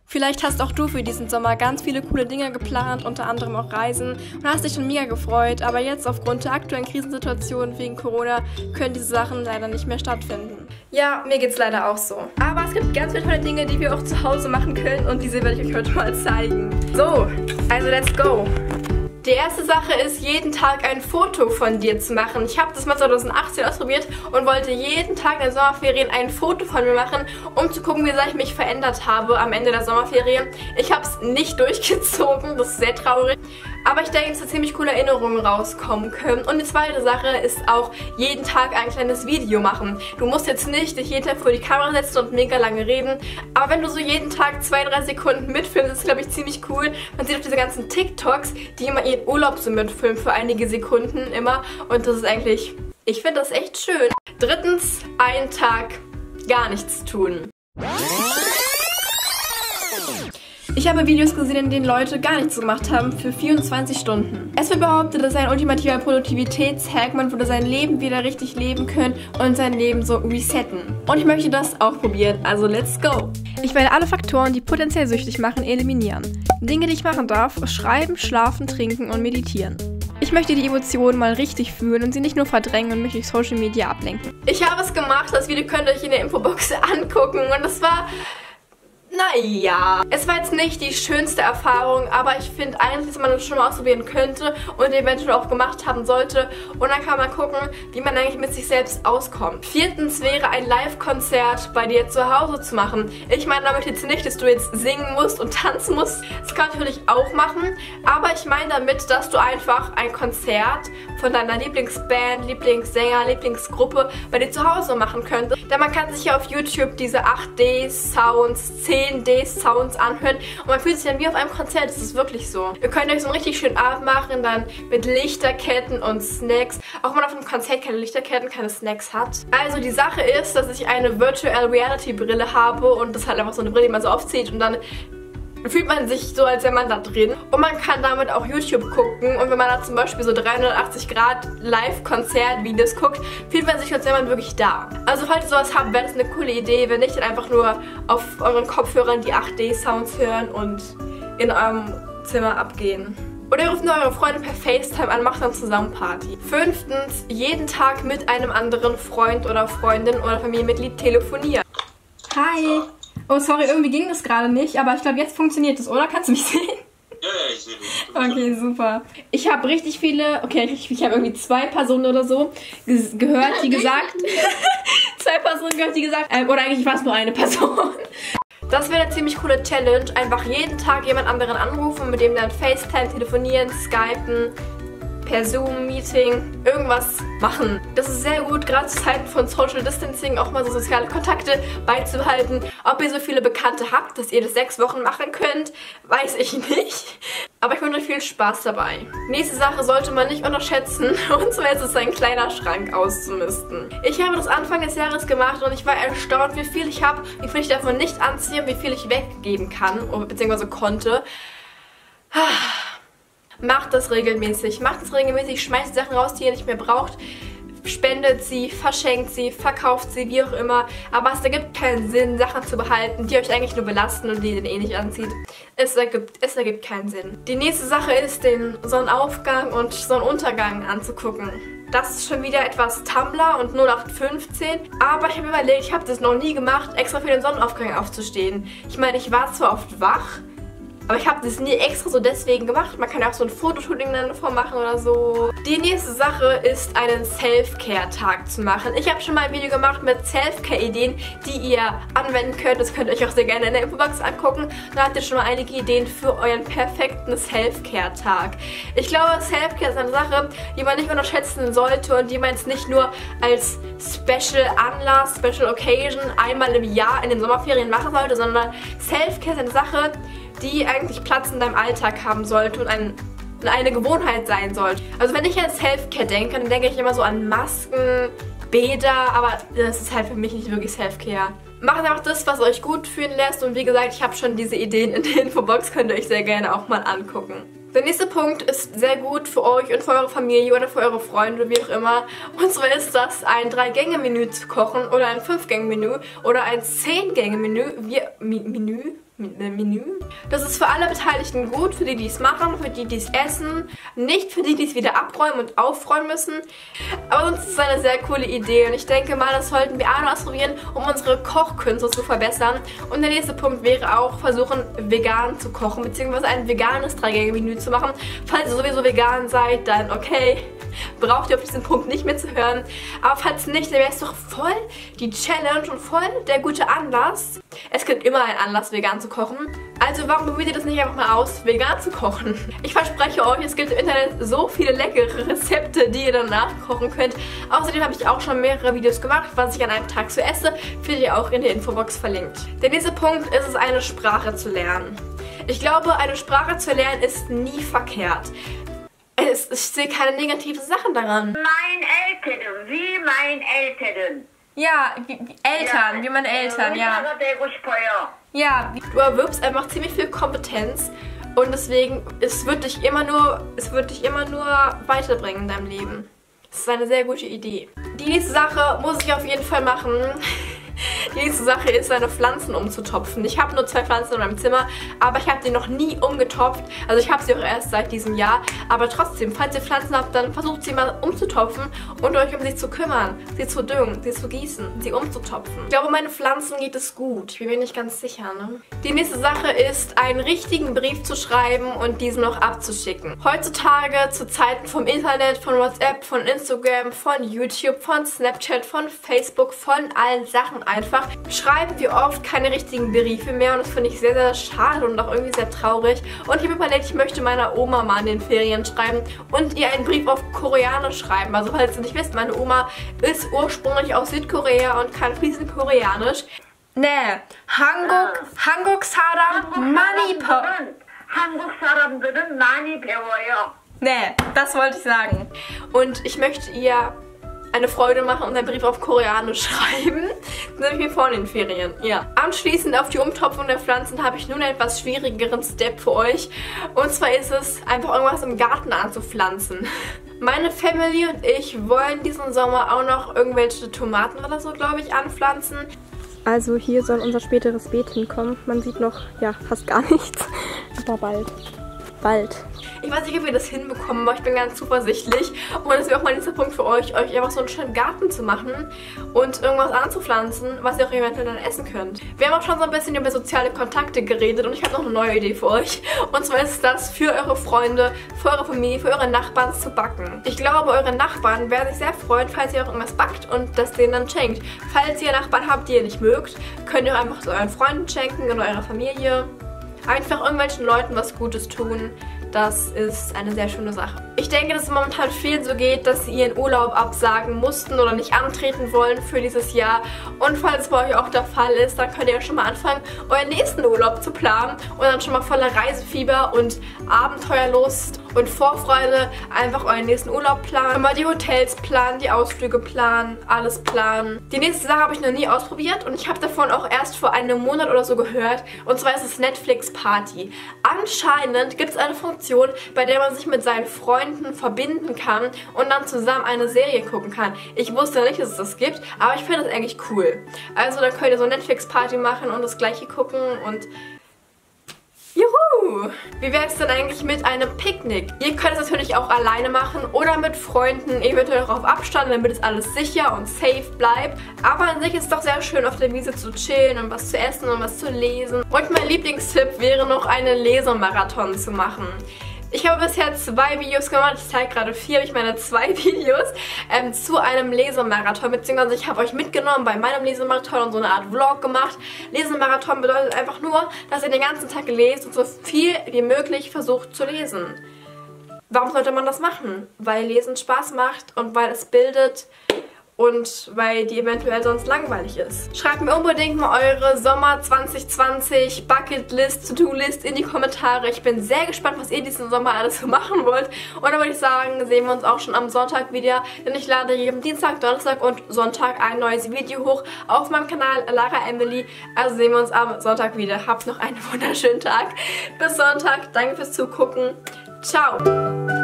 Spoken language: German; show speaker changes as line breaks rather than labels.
Vielleicht hast auch du für diesen Sommer ganz viele coole Dinge geplant, unter anderem auch Reisen, und hast dich schon mega gefreut, aber jetzt aufgrund der aktuellen Krisensituation wegen Corona können diese Sachen leider nicht mehr stattfinden. Ja, mir geht's leider auch so. Aber es gibt ganz viele tolle Dinge, die wir auch zu Hause machen können und diese werde ich euch heute mal zeigen. So, also let's go! Die erste Sache ist, jeden Tag ein Foto von dir zu machen. Ich habe das mal 2018 ausprobiert und wollte jeden Tag in den Sommerferien ein Foto von mir machen, um zu gucken, wie sehr ich mich verändert habe am Ende der Sommerferien. Ich habe es nicht durchgezogen, das ist sehr traurig. Aber ich denke, dass da ziemlich coole Erinnerungen rauskommen können. Und die zweite Sache ist auch, jeden Tag ein kleines Video machen. Du musst jetzt nicht dich jeden Tag vor die Kamera setzen und mega lange reden. Aber wenn du so jeden Tag 2-3 Sekunden mitfilmst, ist das, glaube ich, ziemlich cool. Man sieht auch diese ganzen TikToks, die immer ihren Urlaub so mitfilmen für einige Sekunden immer. Und das ist eigentlich, ich finde das echt schön. Drittens, einen Tag gar nichts tun. Ich habe Videos gesehen, in denen Leute gar nichts gemacht haben für 24 Stunden. Es wird behauptet, dass ein ultimativer Produktivitätshack, man würde sein Leben wieder richtig leben können und sein Leben so resetten. Und ich möchte das auch probieren, also let's go! Ich werde alle Faktoren, die potenziell süchtig machen, eliminieren. Dinge, die ich machen darf: schreiben, schlafen, trinken und meditieren. Ich möchte die Emotionen mal richtig fühlen und sie nicht nur verdrängen und mich durch Social Media ablenken. Ich habe es gemacht, das Video könnt ihr euch in der Infobox angucken und es war... Naja, es war jetzt nicht die schönste Erfahrung, aber ich finde eigentlich, dass man das schon mal ausprobieren könnte und eventuell auch gemacht haben sollte. Und dann kann man gucken, wie man eigentlich mit sich selbst auskommt. Viertens wäre ein Live-Konzert bei dir zu Hause zu machen. Ich meine damit jetzt nicht, dass du jetzt singen musst und tanzen musst. Das kann man natürlich auch machen, aber ich meine damit, dass du einfach ein Konzert von deiner Lieblingsband, Lieblingssänger, Lieblingsgruppe bei dir zu Hause machen könntest. Denn man kann sich ja auf YouTube diese 8D-Sounds, 10D-Sounds anhören und man fühlt sich dann wie auf einem Konzert. Das ist wirklich so. Ihr könnt euch so einen richtig schönen Abend machen, dann mit Lichterketten und Snacks. Auch wenn man auf einem Konzert keine Lichterketten, keine Snacks hat. Also die Sache ist, dass ich eine Virtual Reality Brille habe und das ist halt einfach so eine Brille, die man so aufzieht und dann fühlt man sich so, als wäre man da drin. Und man kann damit auch YouTube gucken. Und wenn man da zum Beispiel so 380 Grad Live-Konzert-Videos guckt, fühlt man sich, als wäre man wirklich da. Also falls ihr sowas habt, wäre das eine coole Idee. Wenn nicht, dann einfach nur auf euren Kopfhörern die 8D-Sounds hören und in eurem Zimmer abgehen. Oder ihr ruft nur eure Freunde per FaceTime an, macht dann zusammen Party. Fünftens, jeden Tag mit einem anderen Freund oder Freundin oder Familienmitglied telefonieren. Hi! Oh, sorry, irgendwie ging das gerade nicht, aber ich glaube, jetzt funktioniert das, oder? Kannst du mich sehen?
Ja, ich sehe dich.
Okay, super. Ich habe richtig viele, okay, ich habe irgendwie 2 Personen oder so gehört, die gesagt, 2 Personen gehört, die gesagt, oder eigentlich war es nur eine Person. Das wäre eine ziemlich coole Challenge, einfach jeden Tag jemand anderen anrufen, mit dem dann FaceTime, telefonieren, skypen, per Zoom-Meeting, irgendwas machen. Das ist sehr gut, gerade zu Zeiten von Social Distancing auch mal so soziale Kontakte beizubehalten. Ob ihr so viele Bekannte habt, dass ihr das 6 Wochen machen könnt, weiß ich nicht. Aber ich wünsche euch viel Spaß dabei. Nächste Sache sollte man nicht unterschätzen, und zwar ist es ein kleiner Schrank auszumisten. Ich habe das Anfang des Jahres gemacht und ich war erstaunt, wie viel ich habe, wie viel ich davon nicht anziehe, wie viel ich weggeben kann, beziehungsweise konnte. Macht das regelmäßig, schmeißt Sachen raus, die ihr nicht mehr braucht, spendet sie, verschenkt sie, verkauft sie, wie auch immer. Aber es ergibt keinen Sinn, Sachen zu behalten, die euch eigentlich nur belasten und die ihr eh nicht anzieht. Es ergibt keinen Sinn. Die nächste Sache ist, den Sonnenaufgang und Sonnenuntergang anzugucken. Das ist schon wieder etwas Tumblr und 0815. Aber ich habe überlegt, ich habe das noch nie gemacht, extra für den Sonnenaufgang aufzustehen. Ich meine, ich war zwar oft wach, aber ich habe das nie extra so deswegen gemacht. Man kann ja auch so ein Fotoshooting dann davor machen oder so. Die nächste Sache ist, einen Self-Care-Tag zu machen. Ich habe schon mal ein Video gemacht mit Self-Care-Ideen, die ihr anwenden könnt. Das könnt ihr euch auch sehr gerne in der Infobox angucken. Da habt ihr schon mal einige Ideen für euren perfekten Self-Care-Tag. Ich glaube, Self-Care ist eine Sache, die man nicht unterschätzen sollte und die man jetzt nicht nur als Special Anlass, Special Occasion einmal im Jahr in den Sommerferien machen sollte, sondern Self-Care ist eine Sache, die eigentlich Platz in deinem Alltag haben sollte und eine Gewohnheit sein sollte. Also wenn ich an Self-Care denke, dann denke ich immer so an Masken, Bäder, aber das ist halt für mich nicht wirklich Self-Care. Macht einfach das, was euch gut fühlen lässt und wie gesagt, ich habe schon diese Ideen in der Infobox, könnt ihr euch sehr gerne auch mal angucken. Der nächste Punkt ist sehr gut für euch und für eure Familie oder für eure Freunde, wie auch immer. Und zwar ist das, ein 3-Gänge-Menü zu kochen oder ein 5-Gänge-Menü oder ein 10-Gänge-Menü. Menü. Das ist für alle Beteiligten gut, für die, die es machen, für die, die es essen, nicht für die, die es wieder abräumen und aufräumen müssen. Aber sonst ist es eine sehr coole Idee und ich denke mal, das sollten wir alle ausprobieren, um unsere Kochkünste zu verbessern. Und der nächste Punkt wäre auch, versuchen, vegan zu kochen, beziehungsweise ein veganes 3-Gänge-Menü zu machen. Falls ihr sowieso vegan seid, dann okay, braucht ihr auf diesen Punkt nicht mehr zu hören. Aber falls nicht, dann wäre es doch voll die Challenge und voll der gute Anlass. Es gibt immer einen Anlass, vegan zu kochen. Also warum probiert ihr das nicht einfach mal aus, vegan zu kochen? Ich verspreche euch, es gibt im Internet so viele leckere Rezepte, die ihr danach kochen könnt. Außerdem habe ich auch schon mehrere Videos gemacht, was ich an einem Tag so esse. Findet ihr auch in der Infobox verlinkt. Der nächste Punkt ist es, eine Sprache zu lernen. Ich glaube, eine Sprache zu lernen ist nie verkehrt. Ich sehe keine negativen Sachen daran.
Mein Eltern.
Ja, wie Eltern, wie meine Eltern, ja. Ja, du erwirbst einfach ziemlich viel Kompetenz und deswegen, es wird dich immer nur weiterbringen in deinem Leben. Das ist eine sehr gute Idee. Die nächste Sache muss ich auf jeden Fall machen. Die nächste Sache ist, seine Pflanzen umzutopfen. Ich habe nur 2 Pflanzen in meinem Zimmer, aber ich habe die noch nie umgetopft. Also ich habe sie auch erst seit diesem Jahr. Aber trotzdem, falls ihr Pflanzen habt, dann versucht sie mal umzutopfen und euch um sie zu kümmern, sie zu düngen, sie zu gießen, sie umzutopfen. Ich glaube, meine Pflanzen geht es gut. Ich bin mir nicht ganz sicher, ne? Die nächste Sache ist, einen richtigen Brief zu schreiben und diesen noch abzuschicken. Heutzutage, zu Zeiten vom Internet, von WhatsApp, von Instagram, von YouTube, von Snapchat, von Facebook, von allen Sachen einfach, schreiben wir oft keine richtigen Briefe mehr und das finde ich sehr, sehr schade und auch irgendwie sehr traurig. Und ich habe mir überlegt, ich möchte meiner Oma mal in den Ferien schreiben und ihr einen Brief auf Koreanisch schreiben. Also falls ihr nicht wisst, meine Oma ist ursprünglich aus Südkorea und kann fließend Koreanisch. Ne, 한국 사람 많이
배워요.
Ne, das wollte ich sagen. Und ich möchte ihr eine Freude machen und einen Brief auf Koreanisch schreiben. Das nehme ich mir vor in den Ferien. Ja. Anschließend auf die Umtopfung der Pflanzen habe ich nun einen etwas schwierigeren Step für euch. Und zwar ist es, einfach irgendwas im Garten anzupflanzen. Meine Family und ich wollen diesen Sommer auch noch irgendwelche Tomaten oder so, glaube ich, anpflanzen. Also hier soll unser späteres Beet hinkommen. Man sieht noch, ja, fast gar nichts. Aber bald. Ich weiß nicht, ob wir das hinbekommen, aber ich bin ganz zuversichtlich. Und das wäre auch mein nächster Punkt für euch einfach so einen schönen Garten zu machen und irgendwas anzupflanzen, was ihr auch eventuell dann essen könnt. Wir haben auch schon so ein bisschen über soziale Kontakte geredet und ich habe noch eine neue Idee für euch. Und zwar ist das, für eure Freunde, für eure Familie, für eure Nachbarn zu backen. Ich glaube, eure Nachbarn werden sich sehr freuen, falls ihr auch irgendwas backt und das denen dann schenkt. Falls ihr Nachbarn habt, die ihr nicht mögt, könnt ihr auch einfach so euren Freunden schenken oder eurer Familie. Einfach irgendwelchen Leuten was Gutes tun. Das ist eine sehr schöne Sache. Ich denke, dass es momentan vielen so geht, dass sie ihren Urlaub absagen mussten oder nicht antreten wollen für dieses Jahr. Und falls es bei euch auch der Fall ist, dann könnt ihr schon mal anfangen, euren nächsten Urlaub zu planen und dann schon mal voller Reisefieber und Abenteuerlust und Vorfreude einfach euren nächsten Urlaub planen. Mal die Hotels planen, die Ausflüge planen, alles planen. Die nächste Sache habe ich noch nie ausprobiert und ich habe davon auch erst vor einem Monat oder so gehört. Und zwar ist es Netflix Party. Anscheinend gibt es eine Funktion, bei der man sich mit seinen Freunden verbinden kann und dann zusammen eine Serie gucken kann. Ich wusste nicht, dass es das gibt, aber ich finde das eigentlich cool. Also dann könnt ihr so Netflix-Party machen und das gleiche gucken und juhu! Wie wäre es denn eigentlich mit einem Picknick? Ihr könnt es natürlich auch alleine machen oder mit Freunden, eventuell auch auf Abstand, damit es alles sicher und safe bleibt. Aber an sich ist es doch sehr schön, auf der Wiese zu chillen und was zu essen und was zu lesen. Und mein Lieblingstipp wäre noch, einen Lesemarathon zu machen. Ich habe bisher 2 Videos gemacht, ich zeige gerade 4, ich meine 2 Videos zu einem Lesemarathon, beziehungsweise ich habe euch mitgenommen bei meinem Lesemarathon und so eine Art Vlog gemacht. Lesemarathon bedeutet einfach nur, dass ihr den ganzen Tag lest und so viel wie möglich versucht zu lesen. Warum sollte man das machen? Weil Lesen Spaß macht und weil es bildet und weil die eventuell sonst langweilig ist. Schreibt mir unbedingt mal eure Sommer 2020 Bucketlist, To-Do-List in die Kommentare. Ich bin sehr gespannt, was ihr diesen Sommer alles so machen wollt. Und dann würde ich sagen, sehen wir uns auch schon am Sonntag wieder, denn ich lade jeden Dienstag, Donnerstag und Sonntag ein neues Video hoch auf meinem Kanal Lara Emily. Also sehen wir uns am Sonntag wieder. Habt noch einen wunderschönen Tag. Bis Sonntag. Danke fürs Zugucken. Ciao.